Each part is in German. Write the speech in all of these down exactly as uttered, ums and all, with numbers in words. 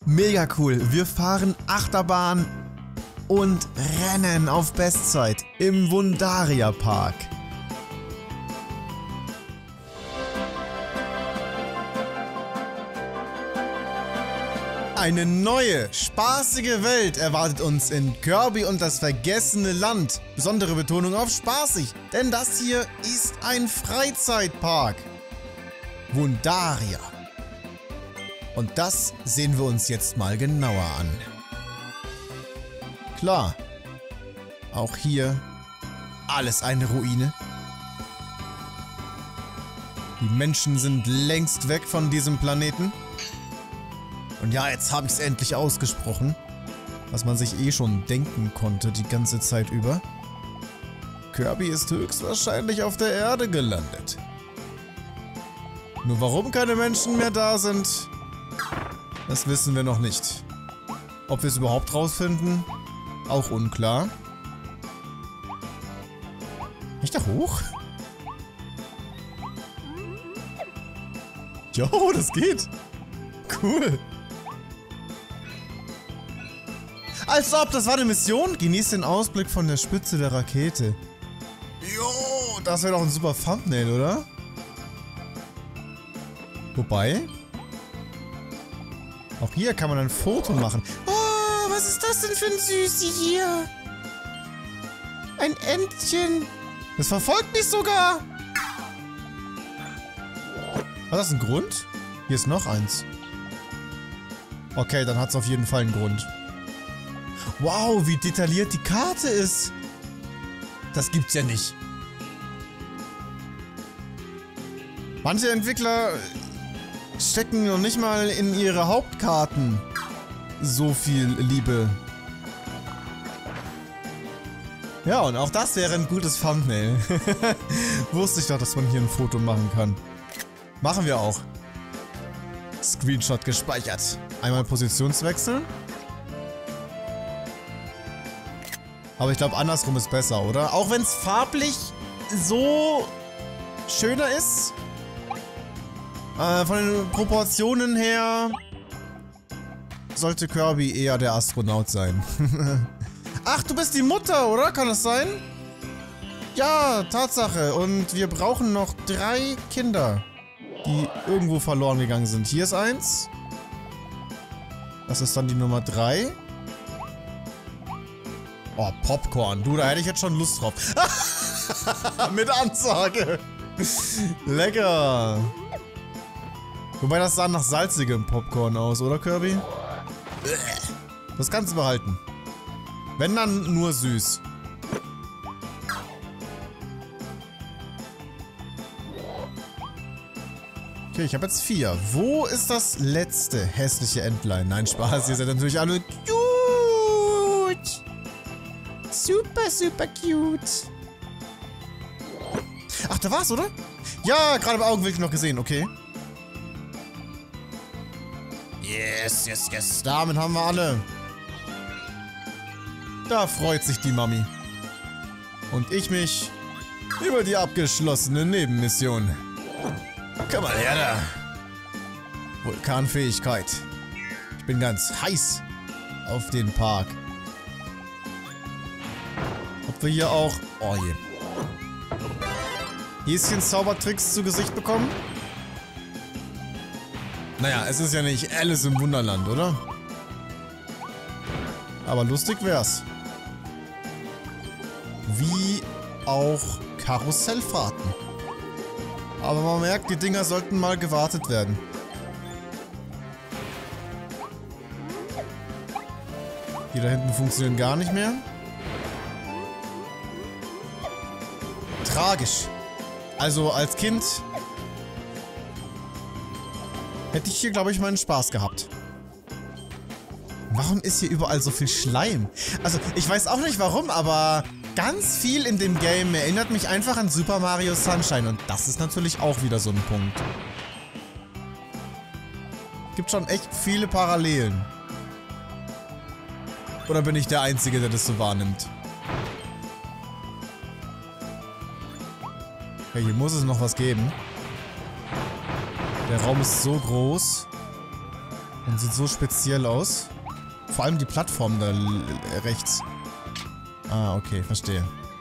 Mega cool. Wir fahren Achterbahn und rennen auf Bestzeit im Wundaria Park. Eine neue, spaßige Welt erwartet uns in Kirby und das vergessene Land. Besondere Betonung auf spaßig, denn das hier ist ein Freizeitpark. Wundaria. Und das sehen wir uns jetzt mal genauer an. Klar, auch hier alles eine Ruine. Die Menschen sind längst weg von diesem Planeten. Und ja, jetzt habe ich es endlich ausgesprochen, was man sich eh schon denken konnte die ganze Zeit über. Kirby ist höchstwahrscheinlich auf der Erde gelandet. Nur warum keine Menschen mehr da sind, das wissen wir noch nicht. Ob wir es überhaupt rausfinden, auch unklar. Kann ich da hoch? Jo, das geht. Cool. Als ob, das war eine Mission. Genießt den Ausblick von der Spitze der Rakete. Jo, das wäre doch ein super Thumbnail, oder? Wobei... Auch hier kann man ein Foto machen. Oh, was ist das denn für ein Süßi hier? Ein Entchen. Das verfolgt mich sogar. Hat das einen Grund? Hier ist noch eins. Okay, dann hat es auf jeden Fall einen Grund. Wow, wie detailliert die Karte ist. Das gibt's ja nicht. Manche Entwickler stecken noch nicht mal in ihre Hauptkarten so viel Liebe. Ja, und auch das wäre ein gutes Thumbnail. Wusste ich doch, dass man hier ein Foto machen kann. Machen wir auch. Screenshot gespeichert. Einmal Positionswechsel. Aber ich glaube, andersrum ist besser, oder? Auch wenn es farblich so schöner ist. Äh, von den Proportionen her sollte Kirby eher der Astronaut sein. Ach, du bist die Mutter, oder? Kann das sein? Ja, Tatsache. Und wir brauchen noch drei Kinder, die irgendwo verloren gegangen sind. Hier ist eins. Das ist dann die Nummer drei. Oh, Popcorn. Du, da hätte ich jetzt schon Lust drauf. Mit Ansage. Lecker. Wobei, das sah nach salzigem Popcorn aus, oder Kirby? Das kannst du behalten. Wenn dann nur süß. Okay, ich habe jetzt vier. Wo ist das letzte hässliche Entlein? Nein, Spaß. Ihr seid natürlich alle cute. Super, super cute. Ach, da war's, oder? Ja, gerade im Augenblick noch gesehen. Okay. Yes, yes, yes. Damit haben wir alle. Da freut sich die Mami. Und ich mich über die abgeschlossene Nebenmission. Komm mal her da. Vulkanfähigkeit. Ich bin ganz heiß auf den Park. Ob wir hier auch... Oh je. Häschen Zaubertricks zu Gesicht bekommen? Naja, es ist ja nicht Alice im Wunderland, oder? Aber lustig wär's. Wie auch Karussellfahrten. Aber man merkt, die Dinger sollten mal gewartet werden. Die da hinten funktionieren gar nicht mehr. Tragisch. Also als Kind hätte ich hier, glaube ich, meinen Spaß gehabt. Warum ist hier überall so viel Schleim? Also, ich weiß auch nicht warum, aber ganz viel in dem Game erinnert mich einfach an Super Mario Sunshine. Und das ist natürlich auch wieder so ein Punkt. Gibt schon echt viele Parallelen. Oder bin ich der Einzige, der das so wahrnimmt? Okay, hier muss es noch was geben. Der Raum ist so groß. Und sieht so speziell aus. Vor allem die Plattform da rechts. Ah, okay, verstehe.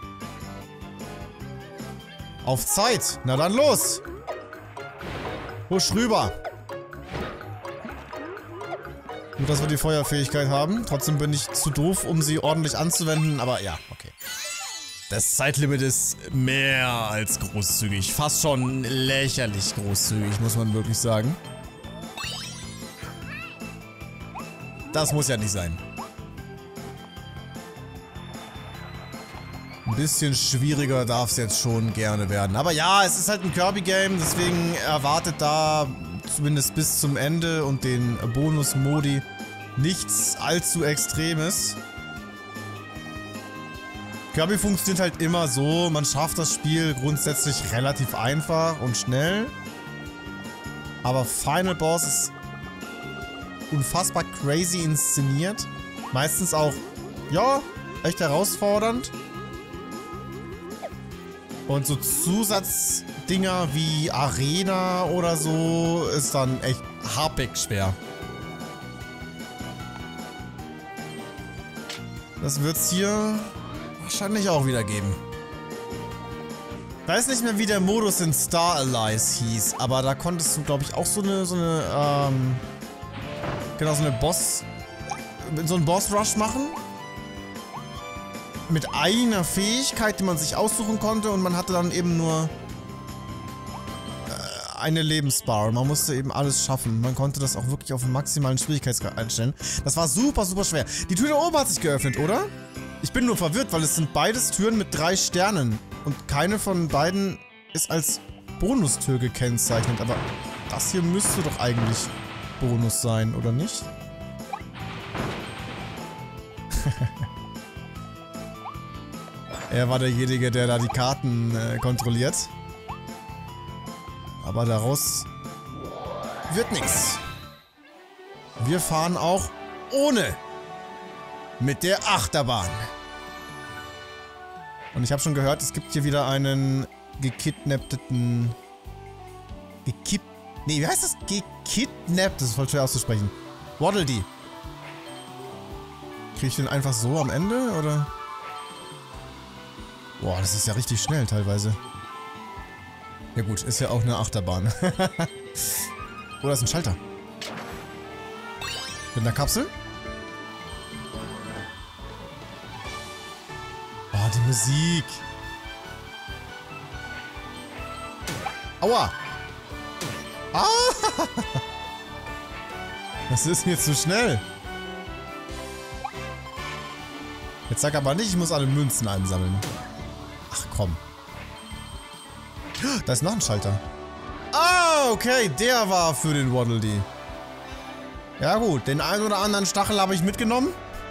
Auf Zeit! Na dann los! Husch rüber! Gut, dass wir die Feuerfähigkeit haben. Trotzdem bin ich zu doof, um sie ordentlich anzuwenden, aber ja, okay. Das Zeitlimit ist mehr als großzügig. Fast schon lächerlich großzügig, muss man wirklich sagen. Das muss ja nicht sein. Ein bisschen schwieriger darf es jetzt schon gerne werden. Aber ja, es ist halt ein Kirby-Game, deswegen erwartet da zumindest bis zum Ende und den Bonus-Modi nichts allzu Extremes. Kirby funktioniert halt immer so, man schafft das Spiel grundsätzlich relativ einfach und schnell. Aber Final Boss ist unfassbar crazy inszeniert. Meistens auch, ja, echt herausfordernd. Und so Zusatzdinger wie Arena oder so ist dann echt happig schwer. Das wird's hier wahrscheinlich auch wieder geben. Ich weiß nicht mehr, wie der Modus in Star Allies hieß, aber da konntest du, glaube ich, auch so eine, so eine, ähm, genau, so eine Boss, so einen Boss-Rush machen. Mit einer Fähigkeit, die man sich aussuchen konnte und man hatte dann eben nur äh, eine Lebensbar. Man musste eben alles schaffen. Man konnte das auch wirklich auf den maximalen Schwierigkeitsgrad einstellen. Das war super, super schwer. Die Tür da oben hat sich geöffnet, oder? Ich bin nur verwirrt, weil es sind beides Türen mit drei Sternen. Und keine von beiden ist als Bonustür gekennzeichnet. Aber das hier müsste doch eigentlich Bonus sein, oder nicht? Er war derjenige, der da die Karten äh, kontrolliert. Aber daraus wird nichts. Wir fahren auch ohne mit der Achterbahn. Und ich habe schon gehört, es gibt hier wieder einen gekidnappten... Gekid... Nee, wie heißt das? Gekidnappt. Das ist voll schwer auszusprechen. Waddle Dee. Kriege ich den einfach so am Ende, oder? Boah, das ist ja richtig schnell teilweise. Ja gut, ist ja auch eine Achterbahn. Oh, da ist ein Schalter. Mit einer Kapsel? Oh, die Musik. Aua. Ah. Das ist mir zu schnell. Jetzt sag aber nicht, ich muss alle Münzen einsammeln. Ach komm. Da ist noch ein Schalter. Ah, okay. Der war für den Waddle Dee. Ja gut, den einen oder anderen Stachel habe ich mitgenommen.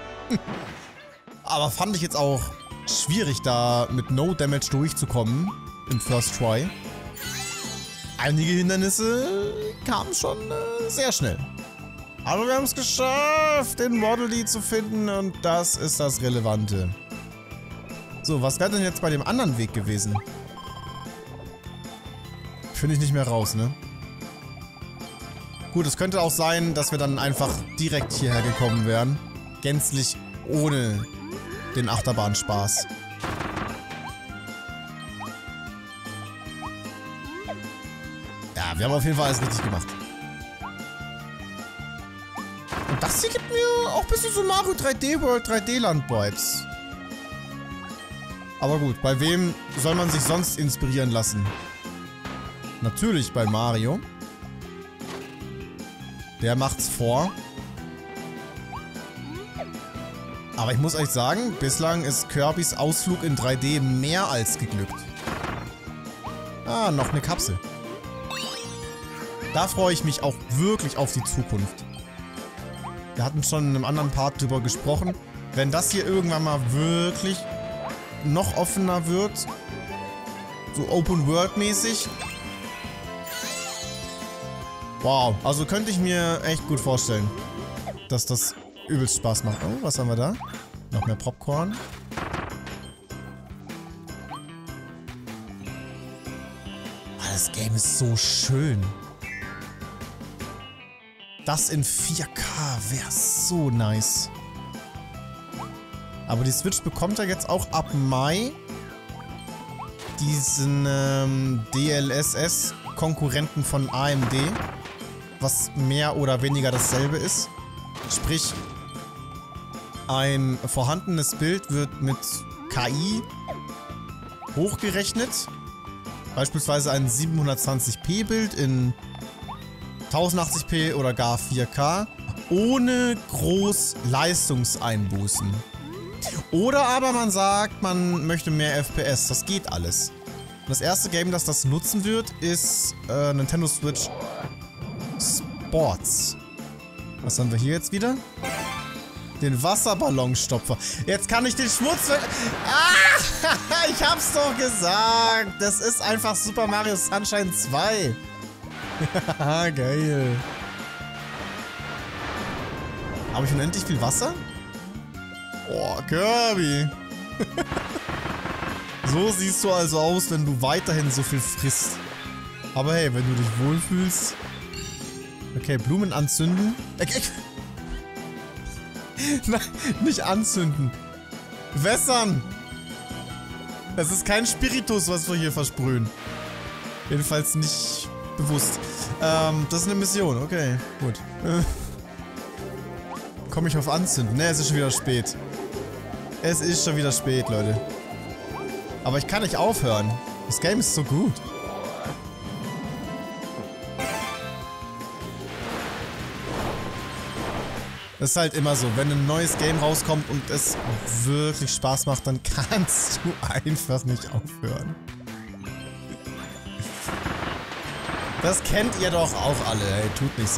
Aber fand ich jetzt auch schwierig, da mit No Damage durchzukommen. Im First Try. Einige Hindernisse kamen schon äh, sehr schnell. Aber wir haben es geschafft, den Waddle Dee zu finden. Und das ist das Relevante. So, was wäre denn jetzt bei dem anderen Weg gewesen? Finde ich nicht mehr raus, ne? Gut, es könnte auch sein, dass wir dann einfach direkt hierher gekommen wären. Gänzlich ohne den Achterbahnspaß. Ja, wir haben auf jeden Fall alles richtig gemacht. Und das hier gibt mir auch ein bisschen so Mario drei D World, drei D Land Vibes. Aber gut, bei wem soll man sich sonst inspirieren lassen? Natürlich bei Mario. Der macht's vor. Aber ich muss euch sagen, bislang ist Kirbys Ausflug in drei D mehr als geglückt. Ah, noch eine Kapsel. Da freue ich mich auch wirklich auf die Zukunft. Wir hatten schon in einem anderen Part drüber gesprochen. Wenn das hier irgendwann mal wirklich noch offener wird, so Open-World-mäßig. Wow, also könnte ich mir echt gut vorstellen, dass das übelst Spaß macht. Oh, was haben wir da? Noch mehr Popcorn. Ah, das Game ist so schön. Das in vier K wäre so nice. Aber die Switch bekommt ja jetzt auch ab Mai diesen ähm, D L S S-Konkurrenten von A M D, was mehr oder weniger dasselbe ist. Sprich, ein vorhandenes Bild wird mit K I hochgerechnet. Beispielsweise ein siebenhundertzwanzig p Bild in tausendachtzig p oder gar vier K ohne groß Leistungseinbußen. Oder aber man sagt, man möchte mehr F P S. Das geht alles. Und das erste Game, das das nutzen wird, ist äh, Nintendo Switch Sports. Was haben wir hier jetzt wieder? Den Wasserballonstopfer. Jetzt kann ich den Schmutz... Ah! Ich hab's doch gesagt. Das ist einfach Super Mario Sunshine zwei. Geil. Habe ich unendlich viel Wasser? Oh, Kirby. So siehst du also aus, wenn du weiterhin so viel frisst. Aber hey, wenn du dich wohlfühlst... Okay, Blumen anzünden. Okay. Nein, nicht anzünden. Wässern. Das ist kein Spiritus, was wir hier versprühen. Jedenfalls nicht bewusst. Ähm, das ist eine Mission. Okay, gut. Komme ich auf anzünden? Ne, es ist schon wieder spät. Es ist schon wieder spät, Leute. Aber ich kann nicht aufhören. Das Game ist so gut. Das ist halt immer so, wenn ein neues Game rauskommt und es wirklich Spaß macht, dann kannst du einfach nicht aufhören. Das kennt ihr doch auch alle, ey, tut nicht so.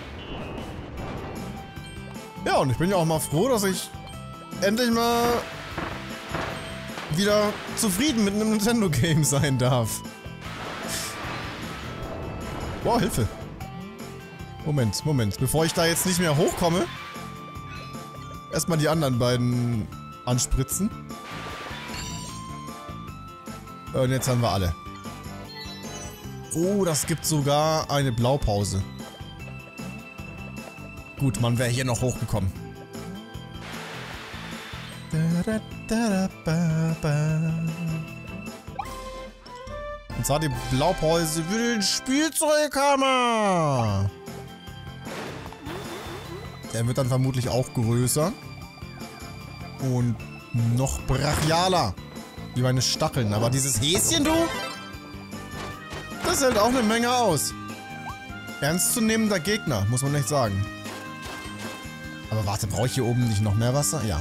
Ja, und ich bin ja auch mal froh, dass ich endlich mal wieder zufrieden mit einem Nintendo-Game sein darf. Boah, Hilfe. Moment, Moment. Bevor ich da jetzt nicht mehr hochkomme, erstmal die anderen beiden anspritzen. Und jetzt haben wir alle. Oh, das gibt sogar eine Blaupause. Gut, man wäre hier noch hochgekommen. Und zwar die Blaupause für den Spielzeughammer. Der wird dann vermutlich auch größer. Und noch brachialer. Wie meine Stacheln. Aber dieses Häschen, du? Das hält auch eine Menge aus. Ernstzunehmender Gegner, muss man echt sagen. Aber warte, brauche ich hier oben nicht noch mehr Wasser? Ja.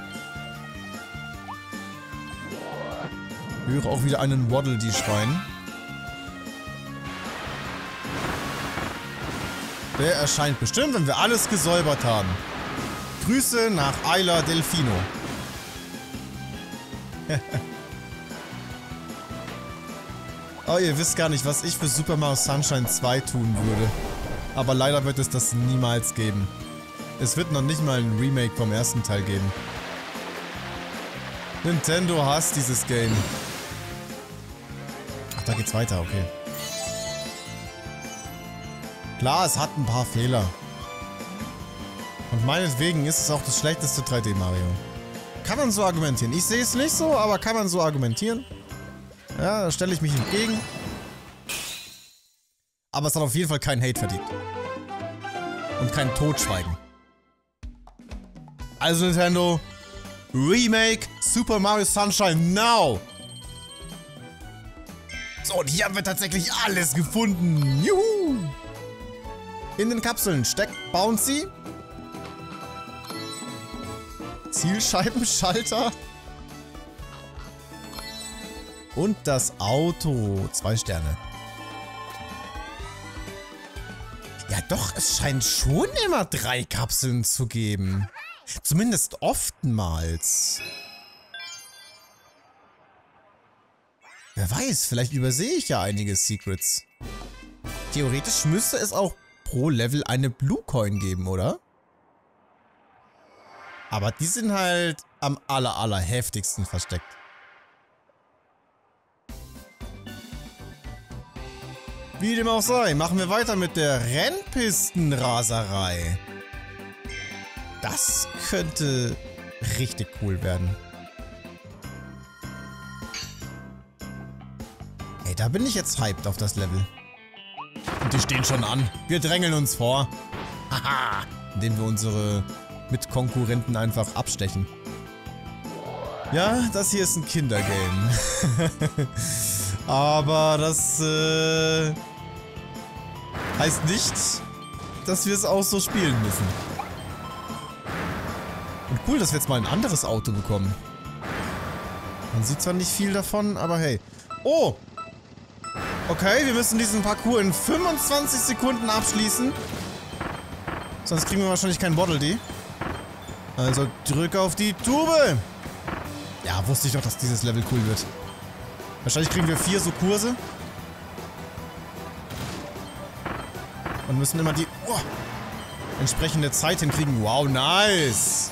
Ich höre auch wieder einen Waddle, die schreien. Der erscheint bestimmt, wenn wir alles gesäubert haben. Grüße nach Isla Delfino. Oh, ihr wisst gar nicht, was ich für Super Mario Sunshine zwei tun würde. Aber leider wird es das niemals geben. Es wird noch nicht mal ein Remake vom ersten Teil geben. Nintendo hasst dieses Game. Ach, da geht's weiter, okay. Klar, es hat ein paar Fehler. Und meinetwegen ist es auch das schlechteste drei D Mario. Kann man so argumentieren. Ich sehe es nicht so, aber kann man so argumentieren. Ja, da stelle ich mich entgegen. Aber es hat auf jeden Fall keinen Hate verdient. Und kein Totschweigen. Also Nintendo, Remake Super Mario Sunshine now! So, und hier haben wir tatsächlich alles gefunden. Juhu! In den Kapseln steckt Bouncy. Zielscheibenschalter. Und das Auto. Zwei Sterne. Ja doch, es scheint schon immer drei Kapseln zu geben. Zumindest oftmals. Wer weiß, vielleicht übersehe ich ja einige Secrets. Theoretisch müsste es auch pro Level eine Blue Coin geben, oder? Aber die sind halt am aller, aller heftigsten versteckt. Wie dem auch sei, machen wir weiter mit der Rennpistenraserei. Das könnte richtig cool werden. Ey, da bin ich jetzt hyped auf das Level. Und die stehen schon an. Wir drängeln uns vor. Haha. Indem wir unsere Mitkonkurrenten einfach abstechen. Ja, das hier ist ein Kindergame. Aber das äh, heißt nicht, dass wir es auch so spielen müssen. Und cool, dass wir jetzt mal ein anderes Auto bekommen. Man sieht zwar nicht viel davon, aber hey. Oh! Okay, wir müssen diesen Parcours in fünfundzwanzig Sekunden abschließen. Sonst kriegen wir wahrscheinlich kein Waddle Dee. Also drück auf die Tube! Ja, wusste ich doch, dass dieses Level cool wird. Wahrscheinlich kriegen wir vier so Kurse. Und müssen immer die oh, entsprechende Zeit hinkriegen. Wow, nice!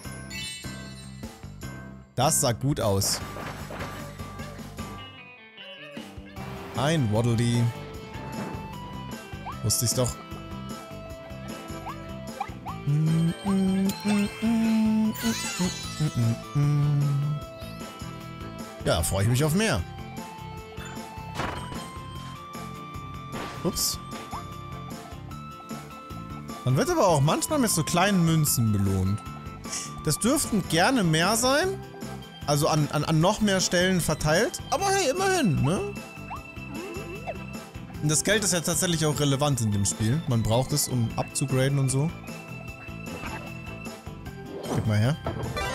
Das sah gut aus. Ein Waddle Dee. Wusste ich's doch. Ja, freue ich mich auf mehr. Ups. Man wird aber auch manchmal mit so kleinen Münzen belohnt. Das dürften gerne mehr sein. Also an, an, an noch mehr Stellen verteilt. Aber hey, immerhin, ne? Und das Geld ist ja tatsächlich auch relevant in dem Spiel. Man braucht es, um abzugraden und so. Gib mal her.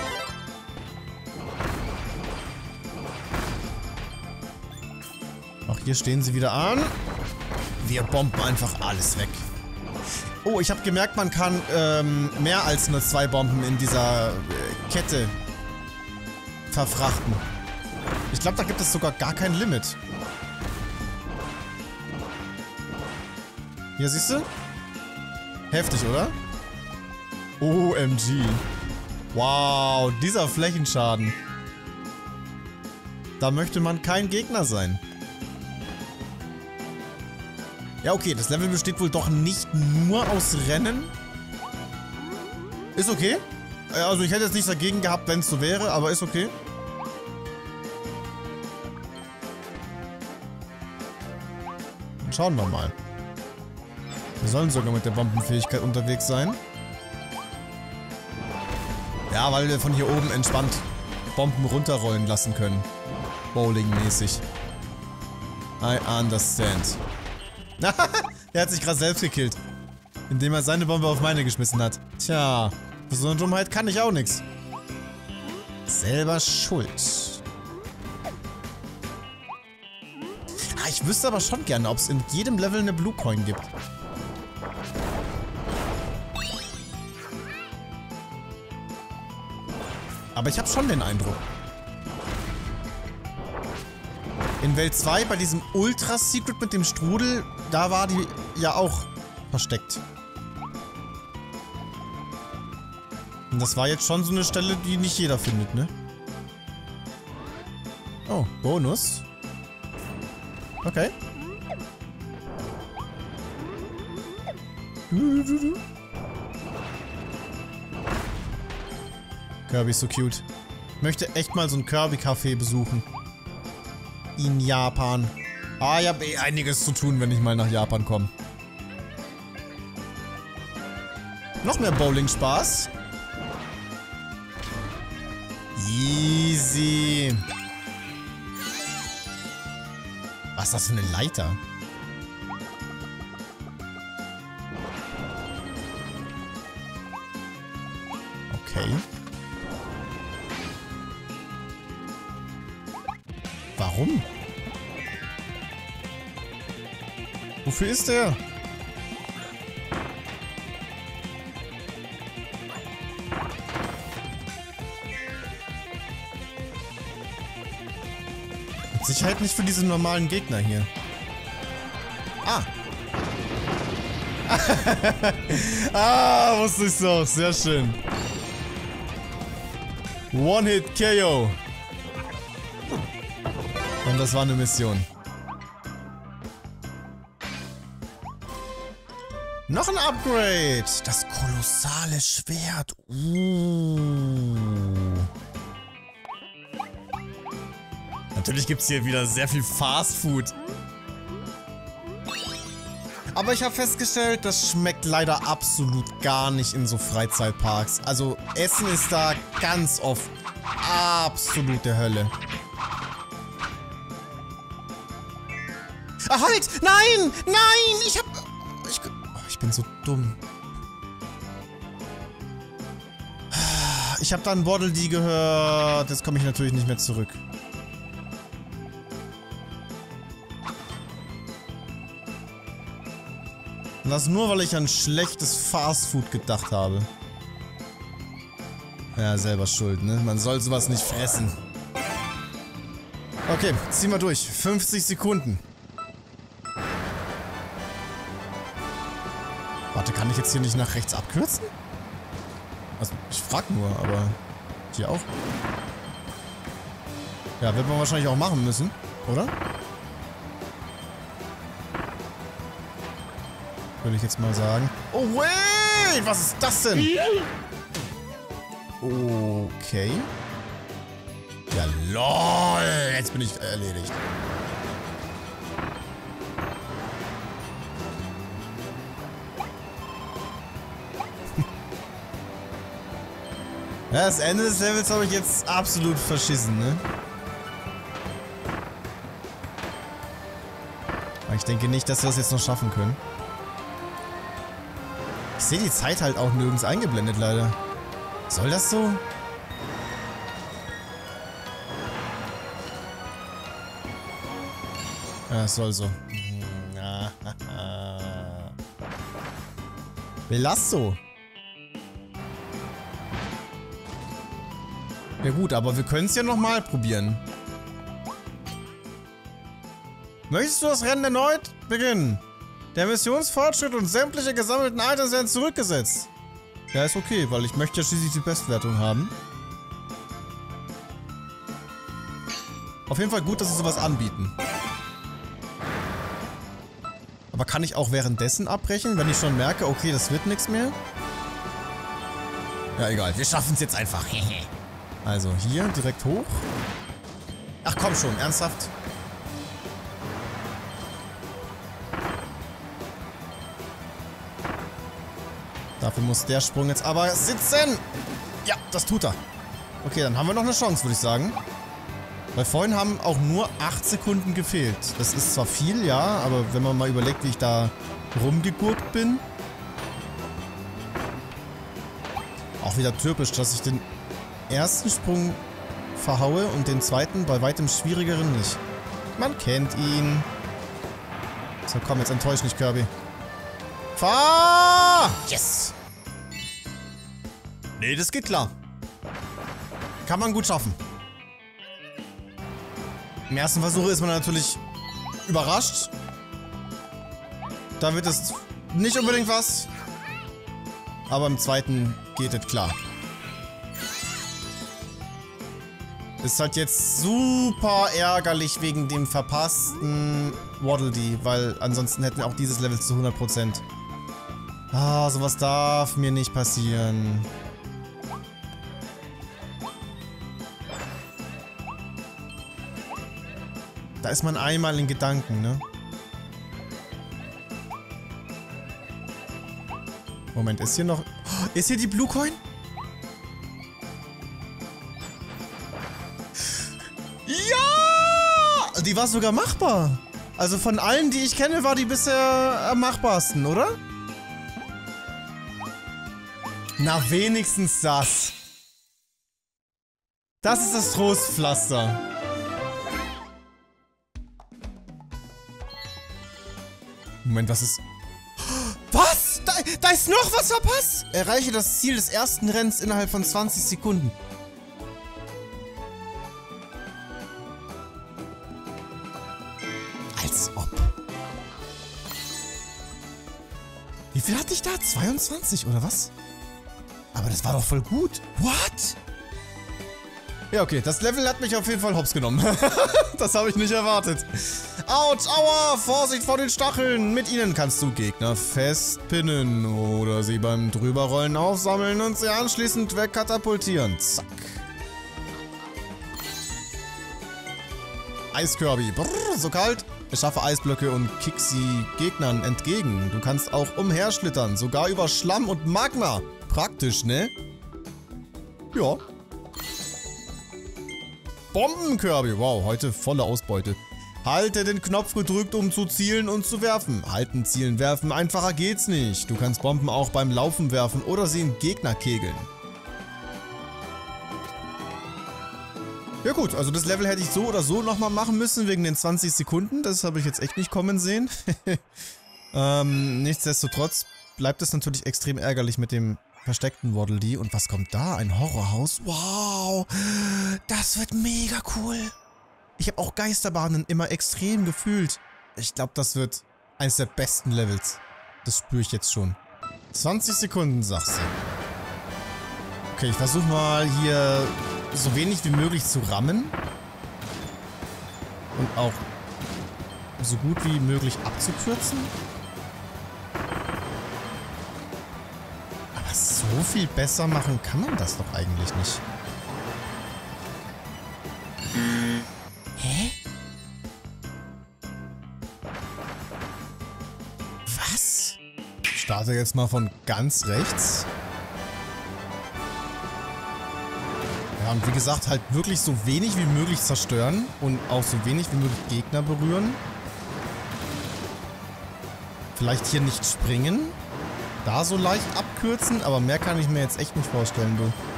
Auch hier stehen sie wieder an. Wir bomben einfach alles weg. Oh, ich habe gemerkt, man kann ähm, mehr als nur zwei Bomben in dieser äh, Kette verfrachten. Ich glaube, da gibt es sogar gar kein Limit. Hier, siehst du? Heftig, oder? O M G. Wow, dieser Flächenschaden. Da möchte man kein Gegner sein. Ja, okay, das Level besteht wohl doch nicht nur aus Rennen. Ist okay. Also ich hätte jetzt nichts dagegen gehabt, wenn es so wäre, aber ist okay. Dann schauen wir mal. Wir sollen sogar mit der Bombenfähigkeit unterwegs sein. Ja, weil wir von hier oben entspannt Bomben runterrollen lassen können. Bowling-mäßig. I understand. Er hat sich gerade selbst gekillt. Indem er seine Bombe auf meine geschmissen hat. Tja, für so eine Dummheit kann ich auch nichts. Selber schuld. Ah, ich wüsste aber schon gerne, ob es in jedem Level eine Blue Coin gibt. Aber ich habe schon den Eindruck. In Welt zwei, bei diesem Ultra-Secret mit dem Strudel, da war die ja auch versteckt. Und das war jetzt schon so eine Stelle, die nicht jeder findet, ne? Oh, Bonus. Okay. Kirby ist so cute. Ich möchte echt mal so ein Kirby-Café besuchen. In Japan. Ah, ich habe eh einiges zu tun, wenn ich mal nach Japan komme. Noch mehr Bowling-Spaß. Easy. Was ist das für eine Leiter? Okay. Warum? Wofür ist der? Mit Sicherheit nicht für diese normalen Gegner hier. Ah. Ah, wusste ich so. Sehr schön. One-Hit-K O. Und das war eine Mission. Noch ein Upgrade. Das kolossale Schwert. Uh. Natürlich gibt es hier wieder sehr viel Fast Food. Aber ich habe festgestellt, das schmeckt leider absolut gar nicht in so Freizeitparks. Also Essen ist da ganz oft absolute Hölle. Ah, halt! Nein! Nein! Ich hab... Ich, oh, ich bin so dumm. Ich habe dann Waddle Dee gehört. Jetzt komme ich natürlich nicht mehr zurück. Und das nur, weil ich an schlechtes Fastfood gedacht habe. Ja, selber schuld, ne? Man soll sowas nicht fressen. Okay, ziehen wir durch. fünfzig Sekunden. Warte, kann ich jetzt hier nicht nach rechts abkürzen? Also, ich frag nur, aber hier auch. Ja, wird man wahrscheinlich auch machen müssen, oder? Würde ich jetzt mal sagen. Oh, wait! Was ist das denn? Okay. Ja, lol! Jetzt bin ich erledigt. Ja, das Ende des Levels habe ich jetzt absolut verschissen, ne? Aber ich denke nicht, dass wir das jetzt noch schaffen können. Ich sehe die Zeit halt auch nirgends eingeblendet, leider. Soll das so? Ja, es soll so. Belasso. Ja gut, aber wir können es ja nochmal probieren. Möchtest du das Rennen erneut beginnen? Der Missionsfortschritt und sämtliche gesammelten Items werden zurückgesetzt. Ja, ist okay, weil ich möchte ja schließlich die Bestwertung haben. Auf jeden Fall gut, dass sie sowas anbieten. Aber kann ich auch währenddessen abbrechen, wenn ich schon merke, okay, das wird nichts mehr? Ja, egal. Wir schaffen es jetzt einfach. Also, hier direkt hoch. Ach komm schon, ernsthaft? Dafür muss der Sprung jetzt aber sitzen. Ja, das tut er. Okay, dann haben wir noch eine Chance, würde ich sagen. Weil vorhin haben auch nur acht Sekunden gefehlt. Das ist zwar viel, ja, aber wenn man mal überlegt, wie ich da rumgegurkt bin. Auch wieder typisch, dass ich den ersten Sprung verhaue und den zweiten bei weitem schwierigeren nicht. Man kennt ihn. So, komm, jetzt enttäusch nicht, Kirby. Fahr! Yes! Nee, das geht klar. Kann man gut schaffen. Im ersten Versuch ist man natürlich überrascht. Da wird es nicht unbedingt was. Aber im zweiten geht es klar. Ist halt jetzt super ärgerlich wegen dem verpassten Waddle Dee, weil ansonsten hätten wir auch dieses Level zu hundert Prozent. Ah, sowas darf mir nicht passieren. Da ist man einmal in Gedanken, ne? Moment, ist hier noch... Ist hier die Blue Coin? Ja! Die war sogar machbar. Also von allen, die ich kenne, war die bisher am machbarsten, oder? Na, wenigstens das. Das ist das Trostpflaster. Moment, was ist... Was? Da, da ist noch was verpasst? Erreiche das Ziel des ersten Rennens innerhalb von zwanzig Sekunden. Als ob. Wie viel hatte ich da? zweiundzwanzig oder was? Aber das war doch voll gut. What? Ja, okay, das Level hat mich auf jeden Fall hops genommen. Das habe ich nicht erwartet. Autsch, aua, Vorsicht vor den Stacheln. Mit ihnen kannst du Gegner festpinnen oder sie beim Drüberrollen aufsammeln und sie anschließend wegkatapultieren. Zack. Eiskirby. Brrr, so kalt. Erschaffe Eisblöcke und kick sie Gegnern entgegen. Du kannst auch umherschlittern, sogar über Schlamm und Magma. Praktisch, ne? Ja. Bomben-Kirby. Wow, heute volle Ausbeute. Halte den Knopf gedrückt, um zu zielen und zu werfen. Halten, zielen, werfen. Einfacher geht's nicht. Du kannst Bomben auch beim Laufen werfen oder sie in Gegner kegeln. Ja gut, also das Level hätte ich so oder so nochmal machen müssen, wegen den zwanzig Sekunden. Das habe ich jetzt echt nicht kommen sehen. ähm, nichtsdestotrotz bleibt es natürlich extrem ärgerlich mit dem versteckten Waddle Dee. Und was kommt da? Ein Horrorhaus? Wow, das wird mega cool. Ich habe auch Geisterbahnen immer extrem gefühlt. Ich glaube, das wird eines der besten Levels. Das spüre ich jetzt schon. zwanzig Sekunden, sagst du. Okay, ich versuche mal hier so wenig wie möglich zu rammen. Und auch so gut wie möglich abzukürzen. Aber so viel besser machen kann man das doch eigentlich nicht. Hä? Was? Ich starte jetzt mal von ganz rechts. Ja, und wie gesagt, halt wirklich so wenig wie möglich zerstören und auch so wenig wie möglich Gegner berühren. Vielleicht hier nicht springen. Da so leicht abkürzen, aber mehr kann ich mir jetzt echt nicht vorstellen,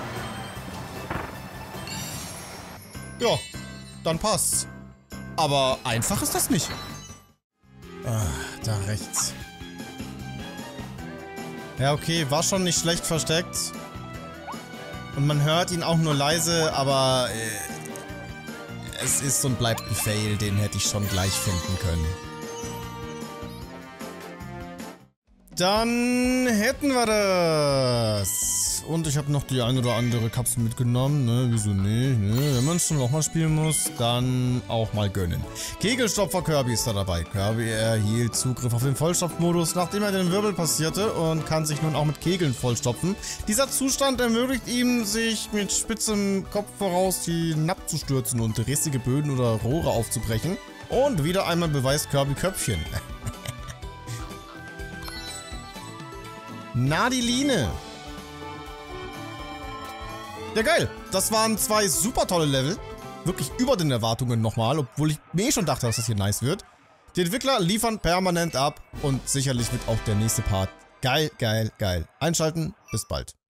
du. Ja, dann passt's. Aber einfach ist das nicht. Ah, da rechts. Ja, okay, war schon nicht schlecht versteckt. Und man hört ihn auch nur leise, aber äh, es ist und bleibt ein Fail, den hätte ich schon gleich finden können. Dann hätten wir das. Und ich habe noch die ein oder andere Kapsel mitgenommen, ne? Wieso nicht, ne? Wenn man es schon nochmal spielen muss, dann auch mal gönnen. Kegelstopfer Kirby ist da dabei. Kirby erhielt Zugriff auf den Vollstopfmodus, nachdem er den Wirbel passierte und kann sich nun auch mit Kegeln vollstopfen. Dieser Zustand ermöglicht ihm, sich mit spitzem Kopf voraus die Napp zu stürzen und rissige Böden oder Rohre aufzubrechen. Und wieder einmal beweist Kirby Köpfchen. Nadiline. Ja, geil. Das waren zwei super tolle Level. Wirklich über den Erwartungen nochmal, obwohl ich mir eh schon dachte, dass das hier nice wird. Die Entwickler liefern permanent ab und sicherlich wird auch der nächste Part geil, geil, geil. Einschalten, bis bald.